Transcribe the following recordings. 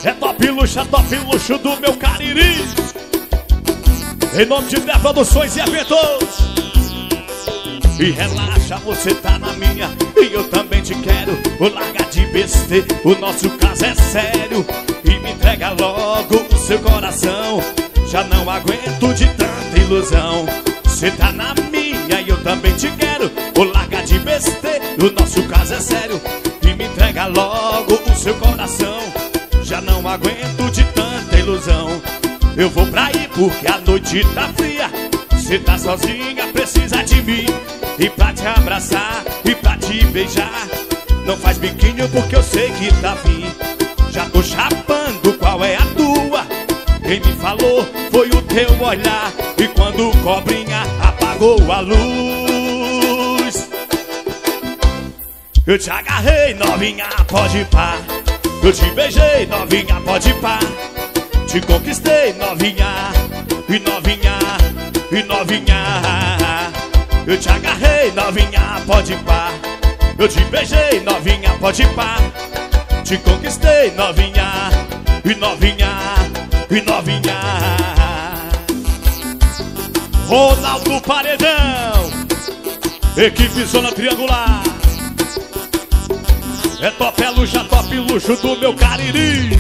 É top luxo do meu Cariri. Em nome de Dé Produções e Eventos. E relaxa, você tá na minha e eu também te quero. Larga de besteira, o nosso caso é sério. E me entrega logo o seu coração. Já não aguento de tanta ilusão. Você tá na minha e eu também te quero. Larga de besteira, o nosso caso é sério. E me entrega logo o seu coração. Já não aguento de tanta ilusão. Eu vou pra aí porque a noite tá fria. Cê tá sozinha, precisa de mim. E pra te abraçar, e pra te beijar. Não faz biquinho porque eu sei que tá fim. Já tô chapando, qual é a tua? Quem me falou foi o teu olhar. E quando o cobrinha apagou a luz, eu te agarrei, novinha, pode ir pá. Eu te beijei, novinha, pode ir pá. Te conquistei, novinha, e novinha, e novinha. Eu te agarrei, novinha, pode ir pá. Eu te beijei, novinha, pode ir pá. Te conquistei, novinha, e novinha, e novinha. Ronaldo Paredão, equipe Zona Triangular. É top luxo do meu Cariri.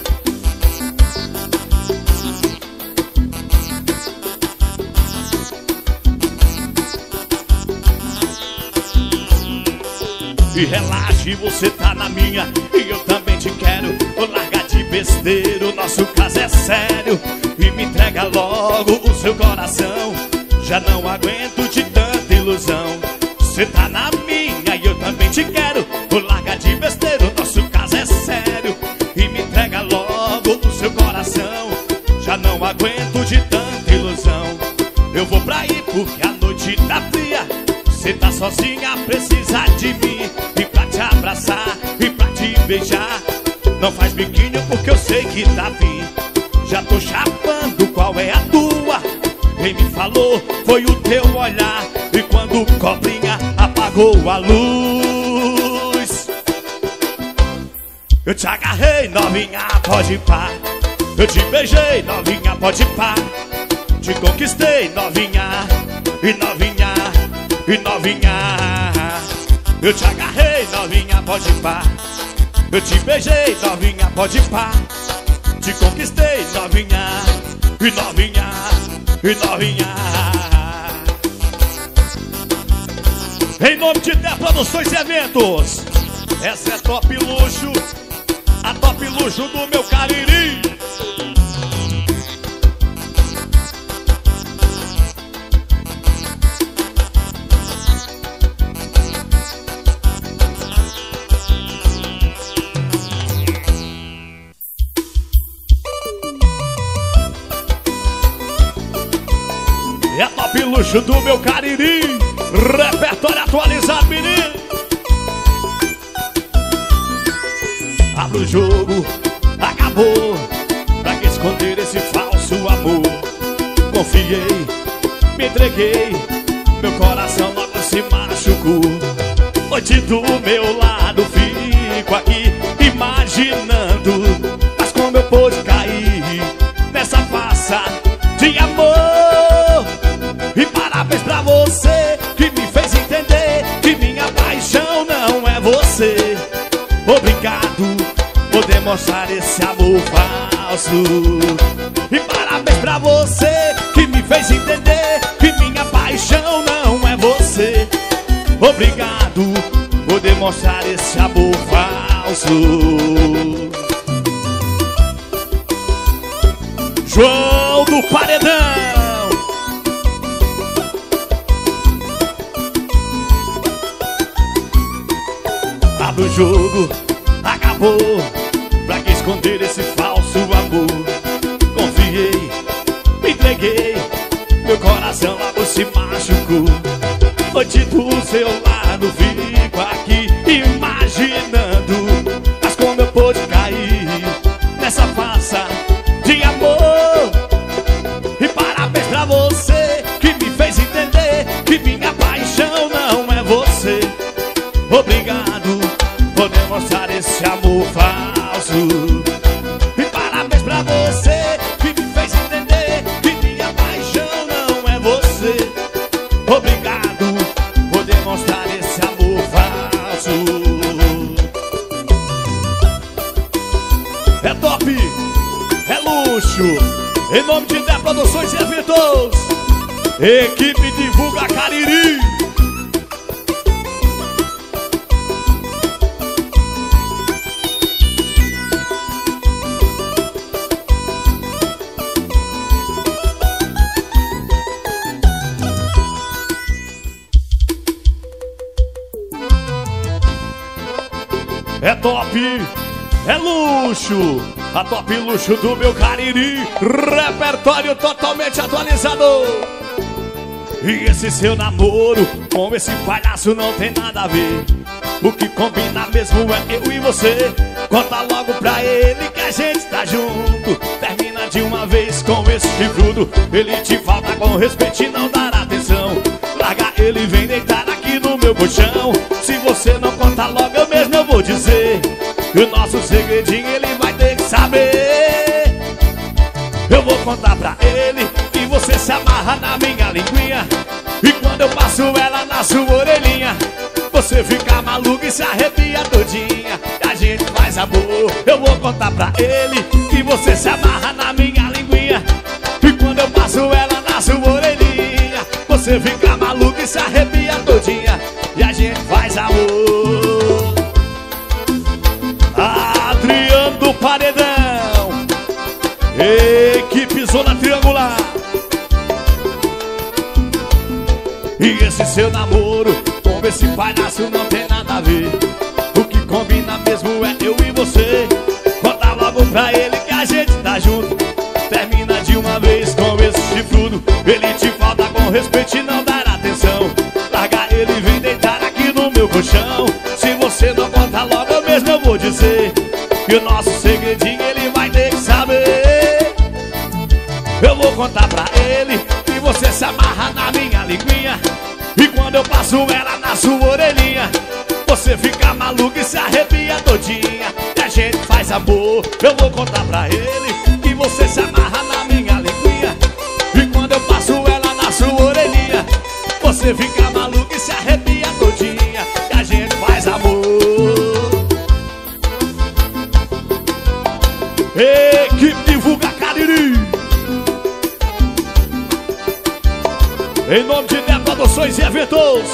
E relaxe, você tá na minha e eu também te quero. Larga de besteira, o nosso caso é sério. E me entrega logo o seu coração. Já não aguento de tanta ilusão. Você tá na minha e eu também te quero. Larga de besteira, o nosso caso é sério. E me entrega logo o seu coração. Já não aguento de tanta ilusão. Eu vou pra aí porque a noite tá fria. Cê tá sozinha, precisa de mim. E pra te abraçar, e pra te beijar. Não faz biquinho porque eu sei que tá fim. Já tô chapando, qual é a tua? Quem me falou foi o teu olhar. E quando o cobrinha apagou a luz, eu te agarrei, novinha, pode ir pá. Eu te beijei, novinha, pode ir pá. Te conquistei, novinha, e novinha, e novinha. Eu te agarrei, novinha, pode ir pá. Eu te beijei, novinha, pode ir pá. Te conquistei, novinha, e novinha, e novinha. Em nome de Dé Produções e Eventos, essa é top luxo, a top luxo do meu Cariri. É top luxo do meu Cariri. Repertório atualizado, menino. Abre o jogo, acabou. Pra que esconder esse falso amor? Confiei, me entreguei. Meu coração logo se machucou. Hoje do meu lado fico aqui imaginando. Mas como eu pude cair nessa farsa de amor? E parabéns pra você que me fez entender que minha paixão não é você. Obrigado por demonstrar esse amor falso. E parabéns pra você que me fez entender que minha paixão não é você. Obrigado por demonstrar esse amor falso. João do Paredão. Abre o jogo, acabou. Pra que esconder esse falso amor? Confiei, me entreguei. Meu coração logo se machucou. Hoje do seu lado fico aqui imaginando. Mas como eu pude cair nessa farsa de amor? E parabéns pra você que me fez entender que minha paixão não é você. Obrigado por demonstrar esse amor falso. E Produções e Eventos. Equipe Divulga Cariri. É top, é luxo, a top luxo do meu Cariri. Repertório totalmente atualizado. E esse seu namoro com esse palhaço não tem nada a ver. O que combina mesmo é eu e você. Conta logo pra ele que a gente tá junto. Termina de uma vez com esse chifrudo. Ele te falta com respeito e não dará atenção. Larga ele e vem deitar aqui no meu colchão. Se você não conta logo eu mesmo eu vou dizer. E o nosso segredinho ele vai ter que saber. Eu vou contar pra ele que você se amarra na minha linguinha. E quando eu passo ela na sua orelhinha, você fica maluco e se arrepia todinha. E a gente faz amor. Eu vou contar pra ele que você se amarra na minha linguinha. E quando eu passo ela na sua orelhinha, você fica maluco e se arrepia todinha. E a gente faz amor. Adriano do Paredão, equipe Zona Triangular. E esse seu namoro com esse palhaço não tem nada a ver. O que combina mesmo é eu e você. Conta logo pra ele que a gente tá junto. Termina de uma vez com esse chifrudo. Ele te falta com respeito e não dará atenção. Larga ele e vem deitar aqui no meu colchão. Se você não conta logo eu mesmo eu vou dizer. E o nosso segredinho ele vai ter que saber. Eu vou contar pra ele que você se amarra na minha linguinha. E quando eu passo ela na sua orelhinha, você fica maluco e se arrepia todinha. E a gente faz amor. Eu vou contar pra ele que você se amarra na minha linguinha. E quando eu passo ela na sua orelhinha, você fica maluco e se arrepia todinha. E a gente faz amor. Equipe Divulga Cariri. Em nome de Né Produções e Eventos.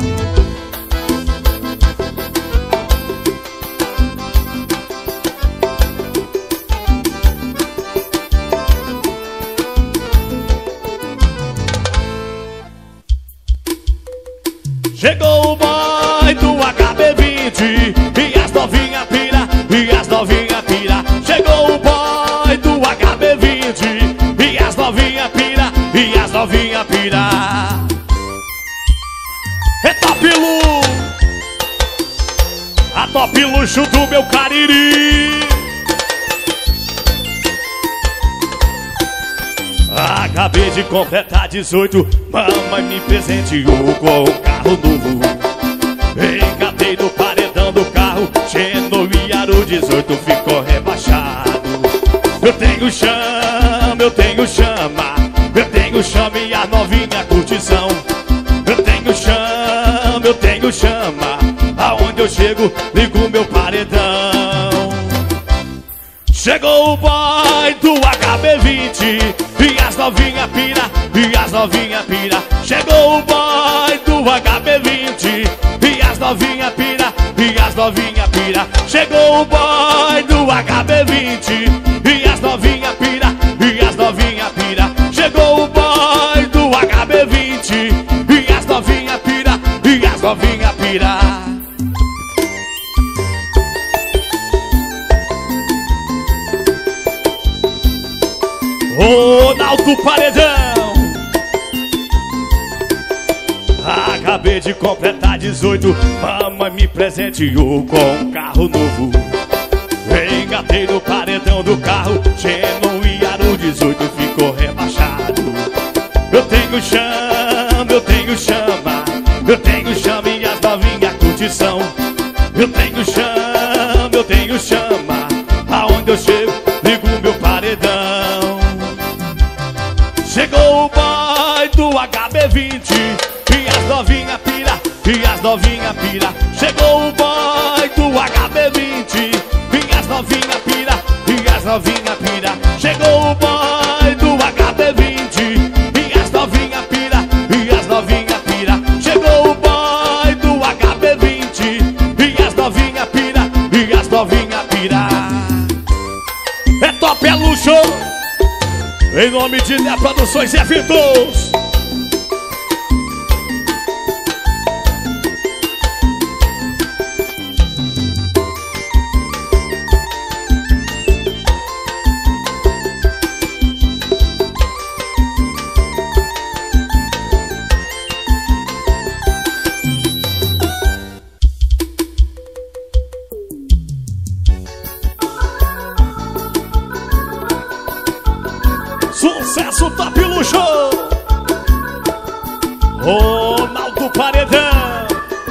Chegou o boy do HB20 e as novinha pira, e as novinha pira. Chegou o boy do HB20 e as novinha pira, e as novinha pira. É top luxo, a top luxo do meu Cariri. Acabei de completar 18, mamãe me presenteou com um carro novo. Engatei no paredão do carro, Geno e aro 18 ficou rebaixado. Eu tenho chama, eu tenho chama, eu tenho chama e a novinha curtição. Eu tenho chama, eu tenho chama, aonde eu chego ligo meu paredão. Chegou o boy do HB20 e as novinha pira, e as novinha pira. Chegou o boy do HB20 e as novinha pira, e as novinha pira. Chegou o boy do HB20 e as novinha pira, e as novinha pira. Chegou o boy do HB20 e as novinha pira, e as novinha pira. Ronaldo Paredão. Acabei de completar 18, mamãe me presenteou com um carro novo. Engatei no paredão do carro, Geno e aro 18 ficou rebaixado. Eu tenho chama, eu tenho chama, eu tenho chama e as novinha curtição. Eu tenho chama, eu tenho chama, aonde eu chego ligo meu paredão. Chegou o boy do HB20 e as novinha pira, e as novinha pira. Chegou o boy do HB20 e as novinha pira, e as novinha pira. Chegou o boy do HB20 Luxo. Em nome de Né Produções e Eventos. Sucesso Top Luxo. Ronaldo Paredão.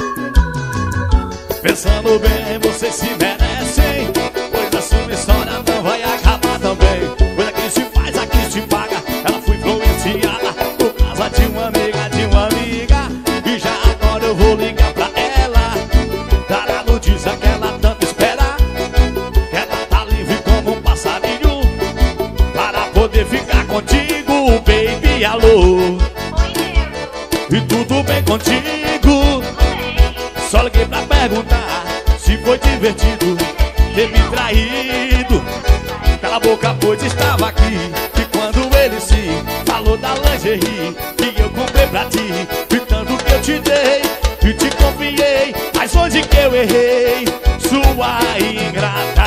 Pensando bem, vocês se merecem, pois a sua história não vai acabar também. Pois aqui se faz, aqui se paga. Ela foi influenciada por causa de uma amiga, e já agora eu vou ligar pra ela, dar a notícia que ela tanto espera, que ela tá livre como um passarinho para poder ficar contigo, baby, alô. E tudo bem contigo? Só liguei pra perguntar se foi divertido ter me traído. Cala a boca, pois estava aqui. E quando ele se falou da lingerie que eu comprei pra ti, e tanto que eu te dei e te confiei, mas onde que eu errei, sua ingrata?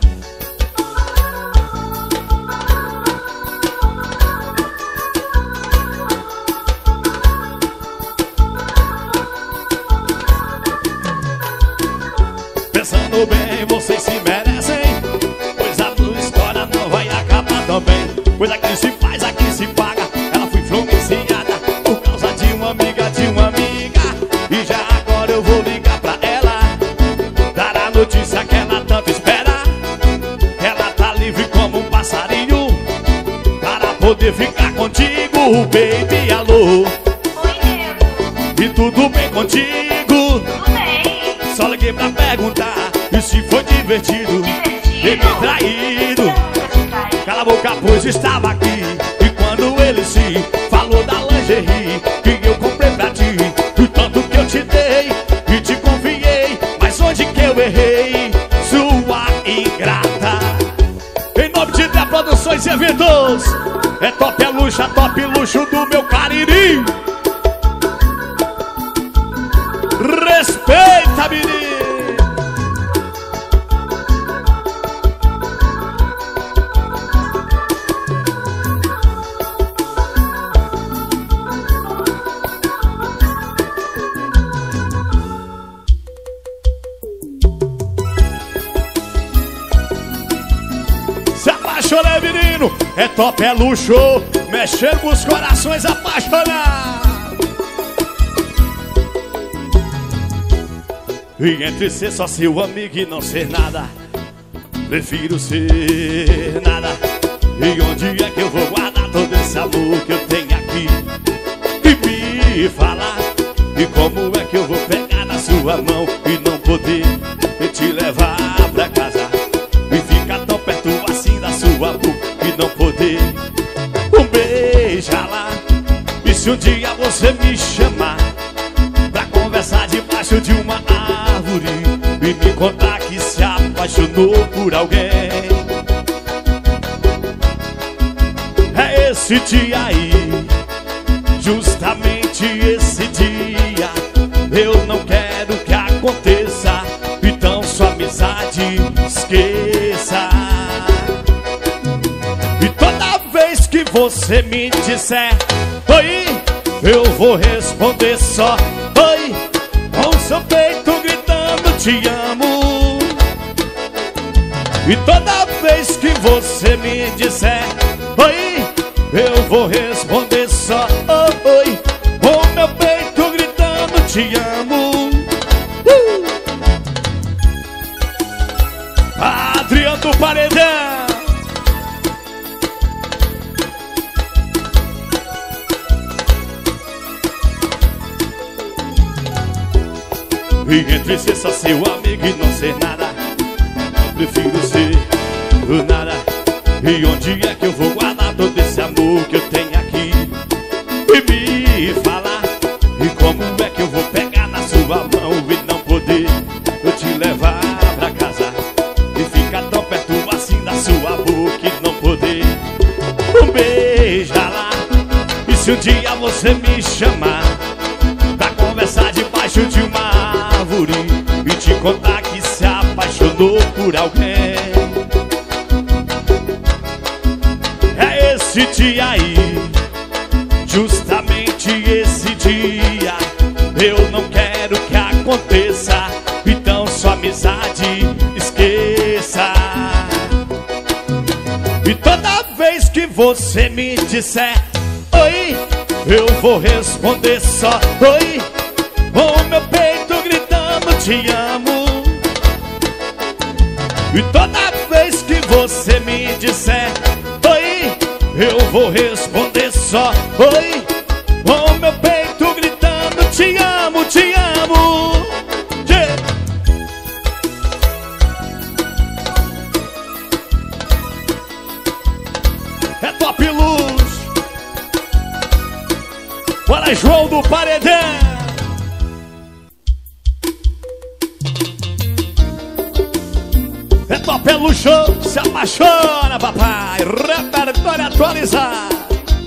Pensando bem, vocês se merecem, pois a tua história não vai acabar também. Pois aqui se faz, aqui se paga. Ela foi influenciada por causa de uma amiga, e já agora eu vou ligar pra ela, dar a notícia que ela tanto espera, que ela tá livre como um passarinho para poder ficar contigo, baby, alô. E tudo bem contigo? Só liguei pra perguntar e se foi divertido ter me traído. Cala a boca, pois estava aqui. E quando ele se falou da lingerie que eu comprei pra ti, e tanto que eu te dei e te confiei, mas onde que eu errei, sua ingrata? Em nome de Né Produções e Eventos, é top luxo do meu Cariri. Respeita, menino. Se apaixonei, menino. É top, é luxo, mexendo com os corações apaixonados. E entre ser só seu amigo e não ser nada, prefiro ser nada. E onde é que eu vou guardar todo esse amor que eu tenho aqui? E me falar, e como é que eu vou pegar na sua mão e não poder te levar pra casa, e ficar tão perto assim da sua boca e não poder beijar lá? E se um dia você me chamar pra conversar debaixo de uma árvore e me contar que se apaixonou por alguém, é esse dia aí, justamente esse dia, eu não quero que aconteça, então sua amizade esqueça. E toda vez que você me disser oi, eu vou responder só oi, com seu peito gritando te amo. E toda vez que você me disser oi, eu vou responder só oi, com meu peito gritando te amo. Adriano do Paredão. E entre ser só seu amigo e não ser nada, prefiro ser nada. E onde é que eu vou guardar todo esse amor que eu tenho aqui? E me falar, e como é que eu vou pegar na sua mão e não poder eu te levar pra casa, e ficar tão perto assim da sua boca e não poder contar que se apaixonou por alguém. É esse dia aí, justamente esse dia. Eu não quero que aconteça, então sua amizade esqueça. E toda vez que você me disser oi, eu vou responder só oi, com o meu peito gritando te amo. E toda vez que você me disser oi, eu vou responder só oi, com o meu peito gritando te amo, te amo. Yeah. É Top Luz. Bora, João do Paredão. É Top Luxo, se apaixona, papai. Repertório atualizado.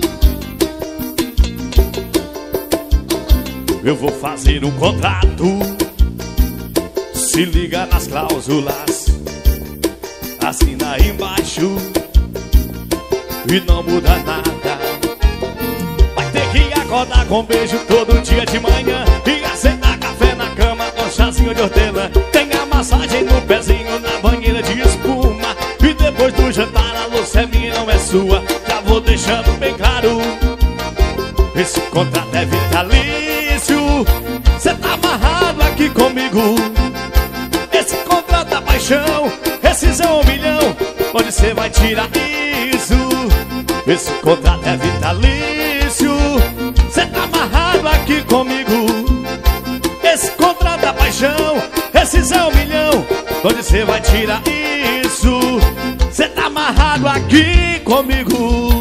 Eu vou fazer um contrato, se liga nas cláusulas, assina aí embaixo e não muda nada. Vai ter que acordar com beijo todo dia de manhã e aceitar café na cama com chazinho de hortelã. Tenha massagem no pezinho na banheira de espuma. E depois do jantar a louça é minha, não é sua. Já vou deixando bem claro, esse contrato é vitalício. Cê tá amarrado aqui comigo. Esse contrato é paixão, rescisão 1 milhão. Onde cê vai tirar isso? Esse contrato é vitalício. Cê tá amarrado aqui comigo. Esse contrato é paixão, rescisão 1 milhão. Onde cê vai tirar isso? Cê tá amarrado aqui comigo.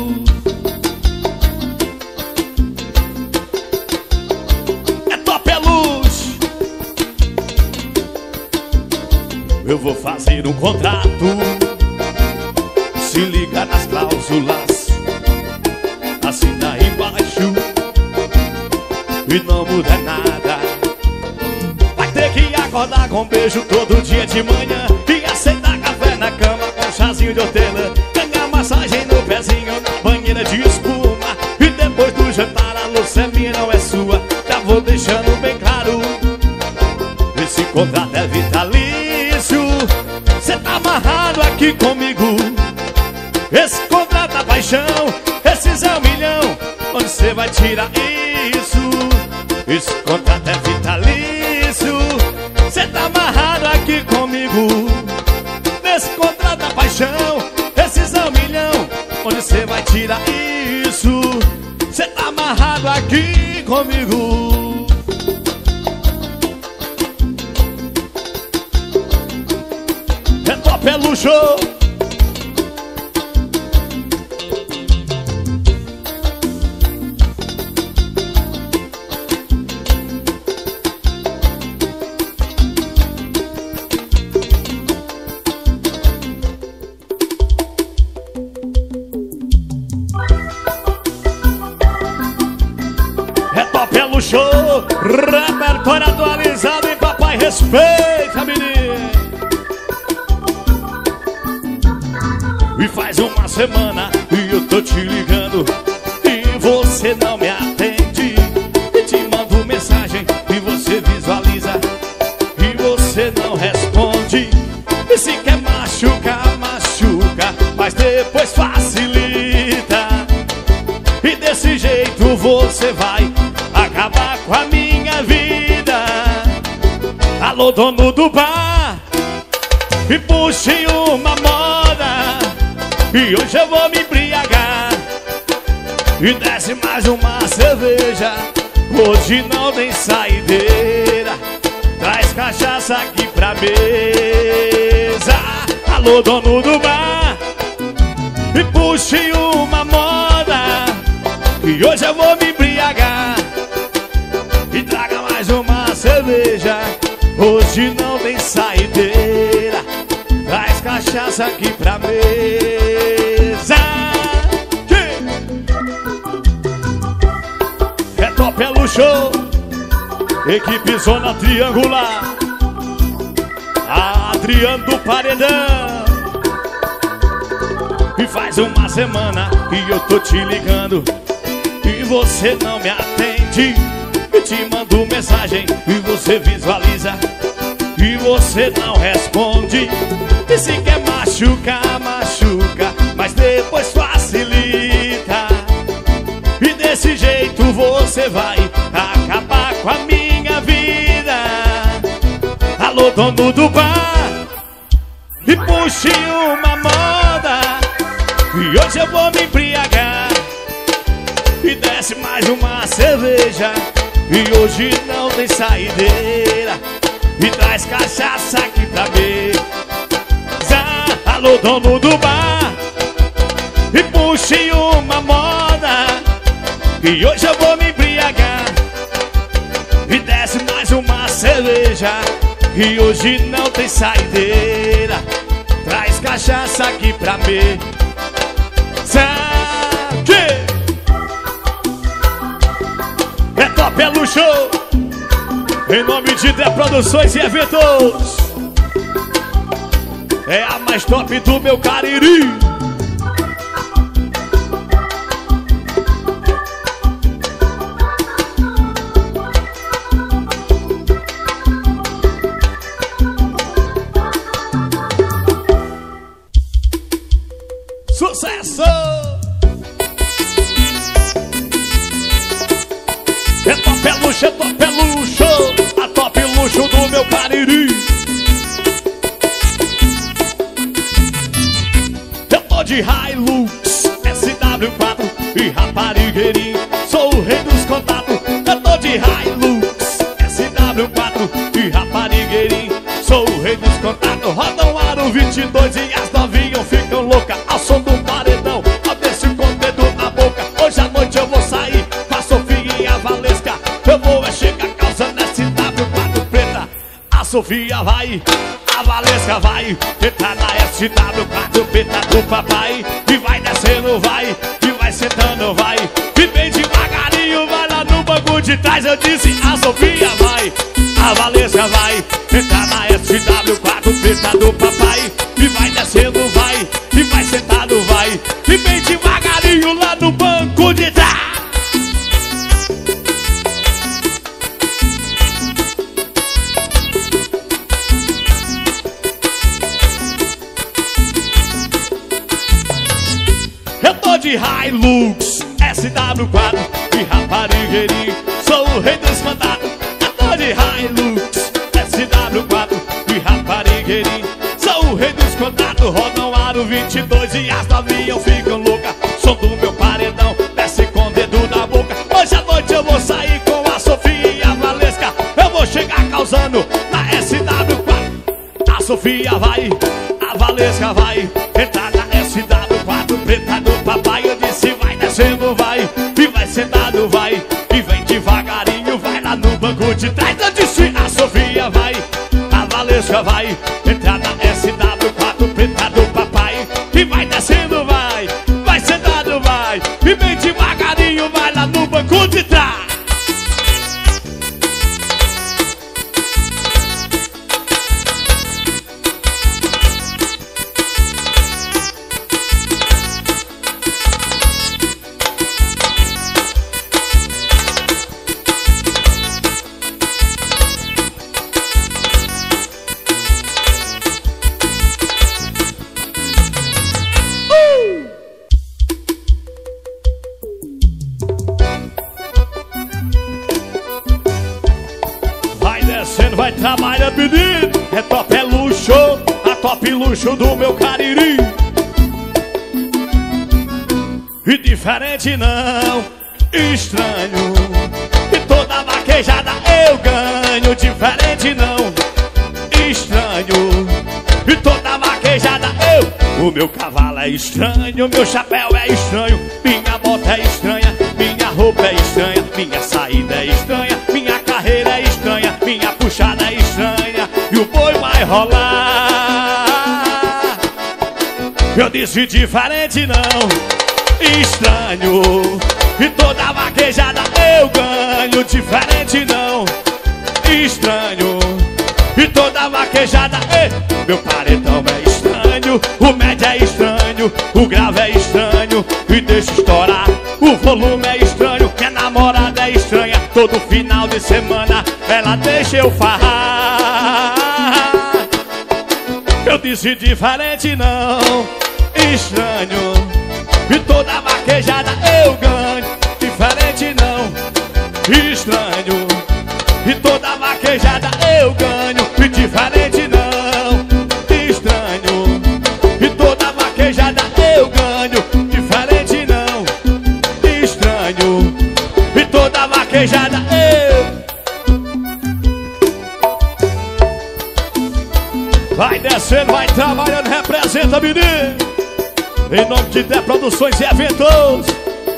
Eu vou fazer um contrato, se liga nas cláusulas, assina aí embaixo e não muda nada. Vai ter que acordar com beijo todo dia de manhã e aceitar café na cama com chazinho de hortelã. Ganhar massagem no pezinho na banheira de espuma. E depois do jantar a louça é minha, não é sua. Já vou deixando bem claro, esse contrato é vitalício. Cê tá amarrado aqui comigo. Esse contrato é paixão, rescisão 1 milhão. Onde cê vai tirar isso? Esse contrato é vitalício. Cê tá amarrado aqui comigo. Nesse contrato é paixão, rescisão 1 milhão. Onde cê vai tirar isso? Cê tá amarrado aqui comigo. É luxo. É Top, é luxo. Repertório atualizado e papai respeita, menino. E faz uma semana e eu tô te ligando e você não me atende. E te mando mensagem e você visualiza e você não responde. E se quer machucar, machuca, mas depois facilita. E desse jeito você vai acabar com a minha vida. Alô, dono do bar, me puxe uma moda e hoje eu vou me embriagar. E desce mais uma cerveja, hoje não tem saideira. Traz cachaça aqui pra mesa. Alô, dono do bar, me puxe uma moda e hoje eu vou me embriagar. E traga mais uma cerveja, hoje não tem saideira. Traz cachaça aqui pra mesa. É Top, é luxo. Equipe Zona Triangular. Adriano do Paredão. E faz uma semana que eu tô te ligando e você não me atende. Eu te mando mensagem e você visualiza e você não responde. E se quer machucar, machuca, mas depois facilita. E desse jeito você vai acabar com a minha vida. Alô, dono do bar, e puxe uma moda, e hoje eu vou me embriagar. E desce mais uma cerveja, e hoje não tem saideira. E traz cachaça aqui pra mim. Alô, dono do bar, e puxe uma moda, e hoje eu vou me embriagar. E desce mais uma cerveja, e hoje não tem saideira. Traz cachaça aqui pra mim. É top, é luxo. Em nome de Dé Produções e Eventos. É a mais top do meu Cariri. Sucesso! É top, é luxo, é top, é luxo. A top luxo do meu Cariri. Eu tô de Hilux, SW4 e raparigueirinho. Sou o rei dos contatos. Eu tô de Hilux, SW4 e raparigueirinho. Sou o rei dos contatos. Roda um aro 22 e as novinhas ficam loucas ao som do paredão. Eu desço com o dedo na boca. Hoje à noite eu vou sair com a Sofia e a Valesca. Eu vou chegar causando SW4 preta. A Sofia vai, a Valesca vai entrar na SW4 preta do papai. E vai descendo, vai, e vai sentando, vai. E bem devagarinho, vai lá no banco de trás. Eu disse, a Sofia vai, a Valesca vai entrar na SW4 preta do papai. E vai descendo, vai, e vai sentado, vai. E bem devagarinho lá no banco de trás. Eu tô de Hilux, SW4 e raparigueirinho. Sou o rei dos contatos. Eu tô de Hilux, SW4 e raparigueirinho. Sou o rei dos contatos. Roda um aro 22 e as novinhas ficam loucas. Som do meu paredão, desce com o dedo na boca. Hoje à noite eu vou sair com a Sofia e a Valesca. Eu vou chegar causando na SW4. A Sofia vai, a Valesca vai entrar na SW4 preta do papai. Eu disse, vai descendo, vai, e vai sentado, vai. E vem devagarinho, vai lá no banco de trás. Eu disse, a Sofia vai, a Valesca vai entrar na SW4 preta do papai. E vai descendo, vai, vai sentado, vai. E vem devagarinho, vai lá no banco de trás. Vai trabalhar, menino. É top, é luxo. A top luxo do meu Cariri. E diferente não, estranho. E toda vaquejada eu ganho. Diferente não, estranho. E toda vaquejada eu. O meu cavalo é estranho, meu chapéu é estranho, minha moto é estranha, minha roupa é estranha, minha saída é estranha, minha carreira é estranha, minha puxada é estranha, e o boi vai rolar. Eu disse diferente não, estranho. E toda vaquejada eu ganho. Diferente não, estranho. E toda vaquejada vaquejada. Meu paredão é estranho, o médio é estranho, o grave é estranho e deixa estourar. O volume é estranho, minha namorada é estranha. Todo final de semana ela deixa eu farrar. Eu disse diferente não, estranho, e toda vaquejada eu ganho. Diferente não, estranho, e toda vaquejada eu ganho. E diferente não, estranho, e toda vaquejada eu ganho. Diferente não, estranho, e toda vaquejada eu. Vai descendo, vai trabalhando, representa, menino. Em nome de Dé Produções e Eventos.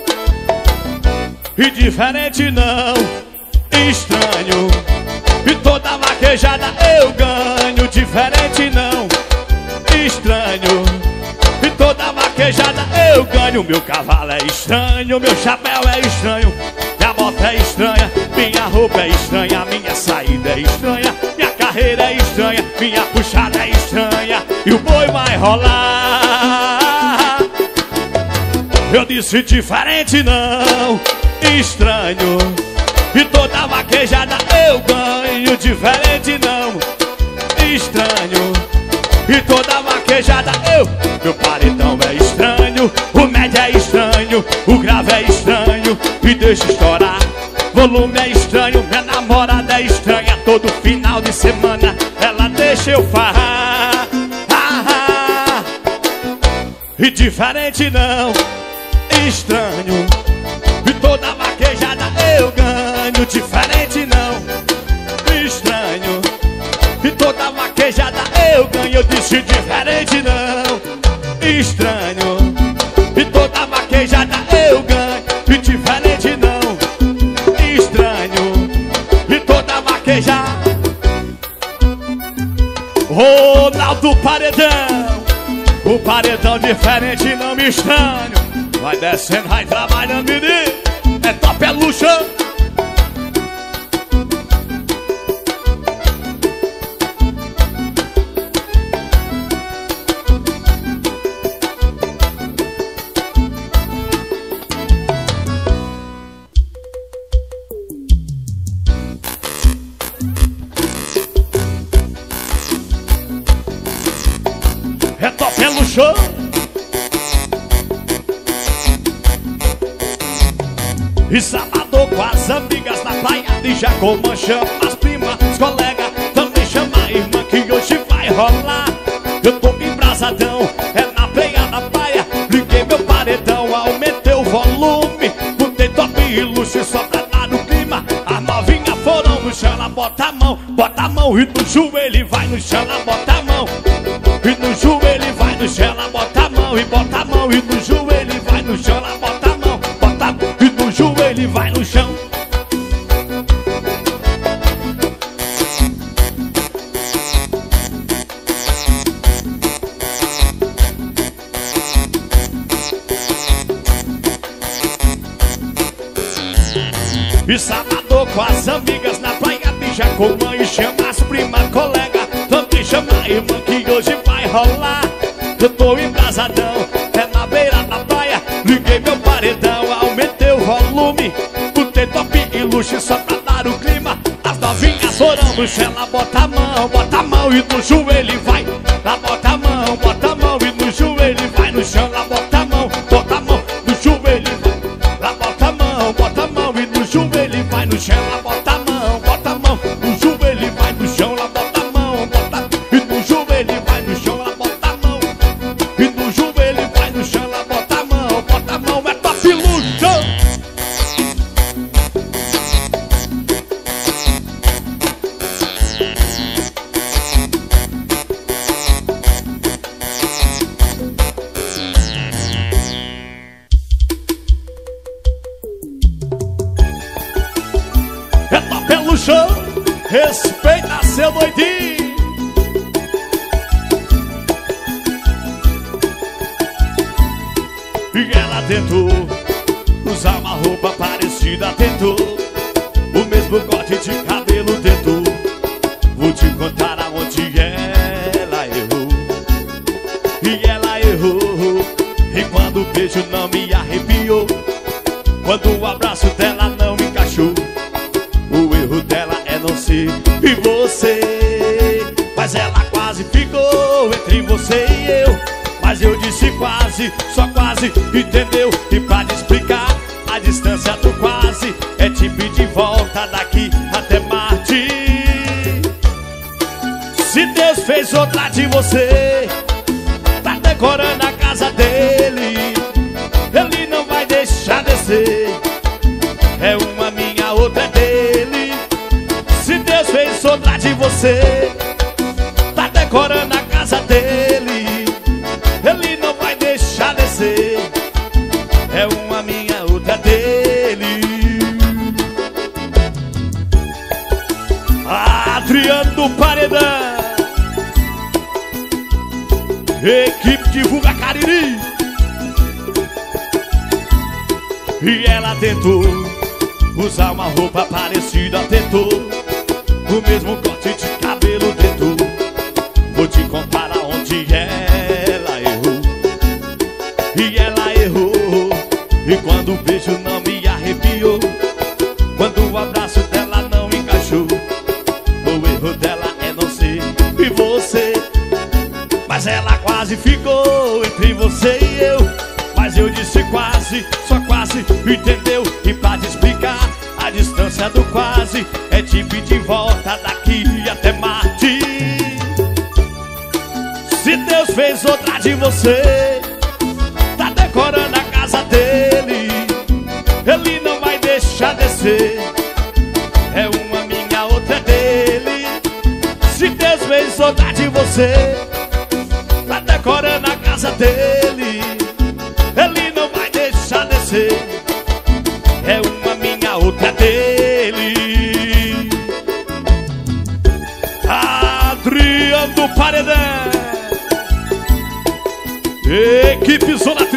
E diferente não, estranho, e toda vaquejada eu ganho. Diferente não, estranho, e toda vaquejada eu ganho. Meu cavalo é estranho, meu chapéu é estranho, minha moto é estranha, minha roupa é estranha, minha saída é estranha, minha carreira é estranha, minha puxada é estranha, e o boi vai rolar. Eu disse diferente não, estranho, e toda vaquejada eu ganho. Diferente não, estranho, e toda vaquejada eu. Meu paredão é estranho, o médio é estranho, o grave é estranho e deixa estourar. Volume é estranho, minha namorada é estranha. Todo final de semana ela deixa eu farrar. E diferente não, estranho, e toda vaquejada eu ganho. Diferente não, estranho, e toda vaquejada eu ganho. Eu disse diferente não, estranho, e toda vaquejada eu ganho. E diferente não, estranho, e toda vaquejada. Ronaldo Paredão, o paredão diferente não me estranho. Vai descendo, vai trabalhando, menino. É top, é luxo. É top, é luxo. E sábado com as amigas na praia de Jacomã, chama as primas, os colegas, também chama a irmã que hoje vai rolar. Eu tô embrasadão, é na beira da praia. Liguei meu paredão, aumentei o volume, botei top e luxo só pra dar no clima. As novinhas foram no chão, ela bota a mão, e no joelho vai no chão, ela bota a mão. E no joelho vai no chão, ela bota a mão, e bota a mão, e no joelho vai no chão, ela bota a mão, e no joelho vai no chão. E sábado com as amigas na praia de Jacomã, e chama as primas, colega, também chama a irmã que hoje vai rolar. Eu tô embrasadão, é na beira da praia. Liguei meu paredão, aumentei o volume, botei top e luxo só pra dar o clima. As novinhas foram no chão, ela bota a mão, e no joelho vai. Ela bota a mão, e no joelho vai no chão. Ela bota a mão, no joelho vai. Ela bota a mão, e no joelho vai no chão. Ela bota a mão, no joelho vai no chão. Ela bota a mão, e no joelho vai no chão. Ela bota a mão, e no joelho vai no chão. Ela bota a mão, é top luxo. É top, é luxo. Respeita seu doidinho. E ela tentou usar uma roupa parecida, tentou o mesmo corte de cabelo, tentou. Vou te contar aonde quase ficou entre você e eu, mas eu disse quase, só quase, entendeu? E pra te explicar, a distância do quase é te pedir volta daqui até Marte. Se Deus fez outra de você, tá decorando a casa dele, ele não vai deixar descer. É uma minha, outra é dele. Se Deus fez outra de você, tá decorando a casa dele, ele não vai deixar descer. É uma minha, outra é dele. Adriano do Paredão, equipe Divulga Cariri. E ela tentou usar uma roupa parecida, tentou o mesmo corte de cabelo, tentou. Vou te contar aonde ela errou. E ela errou. E quando o beijo não me arrepiou, quando o abraço dela não encaixou, o erro dela é não ser e você. Mas ela quase ficou entre você e eu, mas eu disse quase, só quase, entendeu? E pra te explicar, a distância do quase é te pedir volta daqui até Marte. Se Deus fez outra de você, tá decorando a casa dele, ele não vai deixar descer. É uma minha, outra é dele. Se Deus fez outra de você, tá decorando a casa dele, ele não vai deixar descer. É uma minha, outra é dele. Adriano do Paredão, equipe Zona